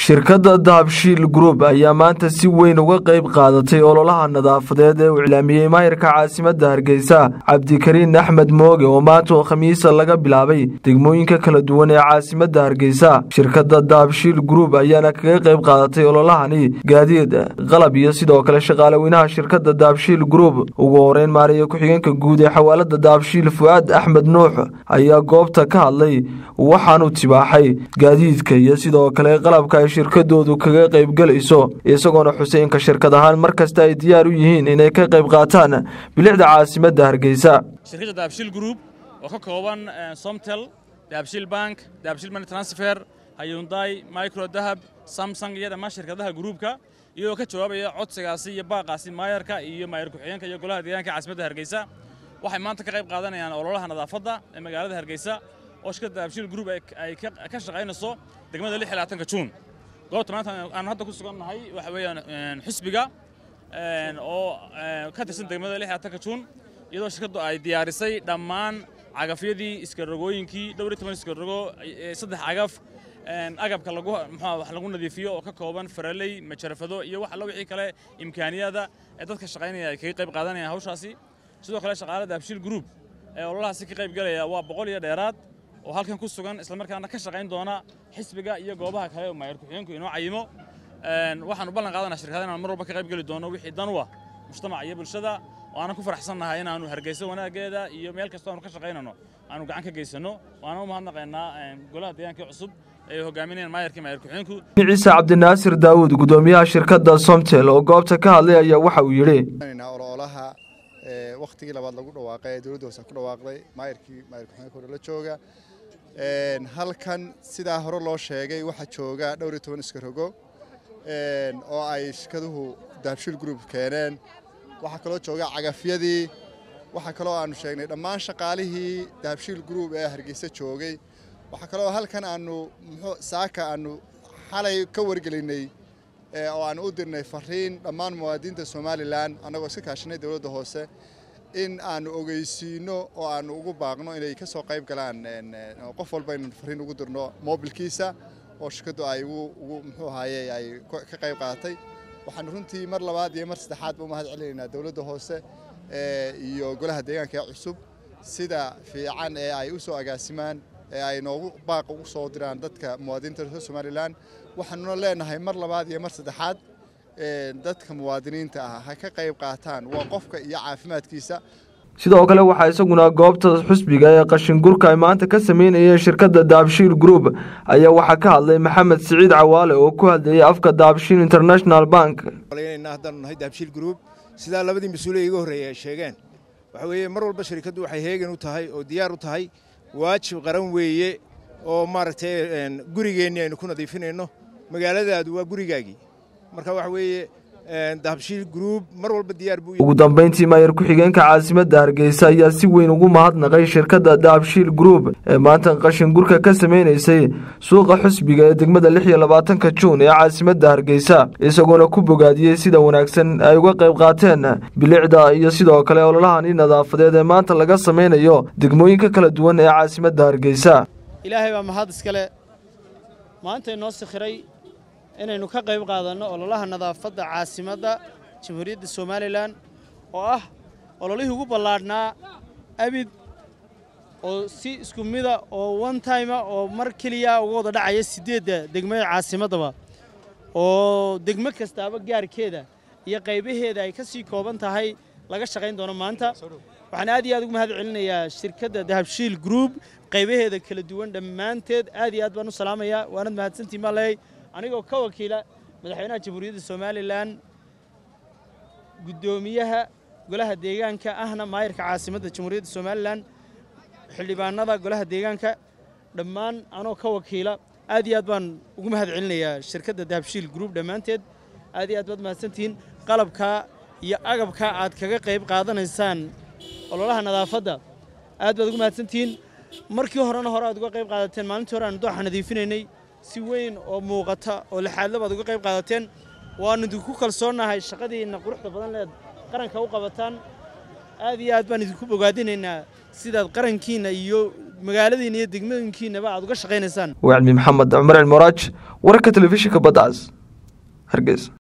Shirkadda Dahabshiil Group ayaa maanta si weyn uga qayb qaadatay ololaha nadaafadeed ee uu iclaamiyay maayirka caasimadda Hargaysa Cabdikariin Axmed Mooge oo maanta Khamiisa laga bilaabay degmooyinka kala duwan ee caasimadda Hargaysa. Shirkadda Dahabshiil Group ayaana kaga qayb qaadatay ololahani gaadiid qalab iyo sidoo kale shaqaale weynaha shirkadda Dahabshiil Group. Ugu horeyn maariyo ku-xigeenka guud ee xawaalada Dahabshiil Fuad Axmed Nuux ayaa goobta ka hadlay waxaanu tibaaxay gaadiidka iyo sidoo kale qalabka shirkadoodu kaga qayb galayso isagoona Xuseenka shirkadahan markasta ay diyaar u yihiin inay ka qayb qaataan bilicda caasimadda Hargaysa. Shirkadda Dahabshiil Group oo ka kooban Somtel, Dahabshiil Bank, Dahabshiil Money Transfer, Hyundai, Micro Dahab, Samsung iyo dhammaan shirkadaha groupka iyagoo ka jawaabaya codsigaasi iyo baaqaasi maayarka iyo maayir ku-xigeenka iyo golaha deegaanka caasimadda Hargaysa. Waxay maanta ka qayb qaadanayaan ololaha nadaafadda ee magaalada Hargaysa oo shirkadda Dahabshiil Group ay ka shaqaynayso degmada 16 Juun. goobta maanta aan hadda ku sugannahay waxa weeyaan xisbiga oo ka tirsan degmada 16 Juun iyadoo shirkaddu ay diyaarisay dhammaan cagafyadii iska rogooyinkii dhowr iyo 10 iska rogo saddex cagaf agabka wax lagu nadiifiyo oo ka kooban faraley majarafado iyo wax wixii kale imkaaniyada ee dadka shaqaynaya ay ka qayb qaadanayaan hawshaasi. sidoo kale shaqaalada Dahabshiil Group ee ololahaasi ka qayb galaya waa 100 iyo dheeraad oo halkan ku sugan isla markaana ka shaqayn doona xisbiga iyo goobaha kale oo maayir ku-xigeenku inoo cayimo. waxaan u ballan qaadanaa shirkadaha inaan mar walba ka qayb gali doono wixii dan u ah mujtamaca iyo bulshada oo aan ku faraxsanahay in aanu Hargaysa wanaageeda iyo meel kasta oo ka shaqaynano aanu gacan ka geysano. waana u mahadnaqaynaa golaha deegaanka cusub ee hogaaminayaan maayirka maayir ku-xigeenku. Ciise Cabdinaasir Daawud gudoomiyaha shirkadda Somtel oo goobta ka hadlay ayaa waxa uu yiri ololaha waqtigii labaad lagu dhawaaqay dawladda hoose ku dhawaaqday maayirkii maayir ku-xigeenka la jooga halkan sida hore loo sheegay waxa jooga dhowr iyo 10 iska rogo oo ay shirkaduhu Dahabshiil Group keeneen. waxa kale oo jooga cagafyadii waxa kale oo aanu sheegnay dhammaan shaqaalihii Dahabshiil Group ee Hargaysa joogay. waxa kale oo halkan aanu saaka aanu xalay ka wargelinay oo aanu u dirnay fariin dhammaan muwaadiniinta Somaliland anagoo iska kaashanay dawladda hoose in aanu ogeysiino oo aanu ugu baaqno inay ka soo qayb galaan qof walba in fariin ugu dirno mobilkiisa oo shirkadu ay ugu ay ka qayb qaadatay. waxaan runtii mar labaad iyo mar saddexaad u mahad celinaynaa dawladda hoose iyo golaha deegaanka cusub sida fiican ee ay u soo agaasimaan ee ay noogu baaq ugu soo diraan dadka muwaadiniinta Somaliland. waxaanuna leenahay mar labaad iyo mar saddexaad dadka muwaadiniinta ah ha ka qayb qaataan waa qofka iyo caafimaadkiisa. sidoo kale waxa isaguna goobta xisbiga ee qashin gurka ay maanta ka sameynayeen shirkadda Dahabshiil Group ayaa waxa ka hadlay Maxamed Siciid Cawaale oo ku hadlayay afka Dahabshiil International Bank. Walaynaa haddaan nahay Dahabshiil Group sida labadii mas'uul ee iga horeeyay sheegeen waxa weeye mar walba shirkaddu waxay heegan u tahay oo diyaar u tahay waajib qaran weeye oo maaragtay gurigeennii aynu ku nadiifinayno magaaladaadu waa gurigaagii. marka waxa weeye Dahabshiil Group mar walba diyaar buu ugu dambeyntii maayir ku-xigeenka caasimadda Hargaysa ayaa si weyn ugu mahadnaqay shirkadda Dahabshiil Group ee maanta qashin gurka ka sameeynayay suuqa xisbiga ee degmada 16 Juun ee caasimadda Hargaysa isagoona ku bogaadiyay sida wanaagsan ay uga qayb qaateen bilicda iyo sidoo kale ololahan nadaafadeed ee maanta laga sameynayo degmooyinka kala duwan ee caasimadda Hargaysa. Ilaahay baa mahad iskale maanta inoo sakhiray inaynu ka qayb qaadano ololaha nadaafadda caasimadda Jamhuuriyadda Somaliland oo ah ololihii ugu ballaadhnaa abid oo si isku mid ah oo one time oo mar kaliya uga wada dhacaya 8 degmada caasimadda oo degmo kastaaba gaarkeeda iyo qaybaheeda ay ka sii kooban tahay laga shaqayn doono maanta. waxaan aad iyo aad ugu mahad celinayaa shirkadda Dahabshiil Group qaybaheeda kala duwan dhammaanteed aad iyo aad baan u salaamayaa waana mahadsantiin malay anigoo ka wakiila madaxweynaha Jamhuuriyadda Somaliland gudoomiyaha golaha deegaanka ahna maayirka caasimadda Jamhuuriyadda Somaliland xildhibaanada golaha deegaanka dhammaan anoo ka wakiila aad iyo aad baan ugu mahad celinayaa shirkadda Dahabshiil Group dhammaanteed aad iyo aad baad mahadsantiin qalabka iyo agabka aad kaga qayb qaadanaysaan ololaha nadaafadda aad baad ugu mahadsantiin. markii horena aad uga qayb qaadateen maalintii hore aan dooxa nadiifinaynay si weyn oo muuqata oo laxaadla baad uga qayb qaadateen waanu idinku kalsoonahay shaqadiina quruxda badan leed qaranka u qabataan aad iyo aad baan idinku bogaadinaynaa sidaad qarankiina iyo magaaladiina iyo degmooyinkiinaba aad uga shaqaynaysaan وعلمي محمد عمر المراج وركة تلفزيونka Baddacas Hargaysa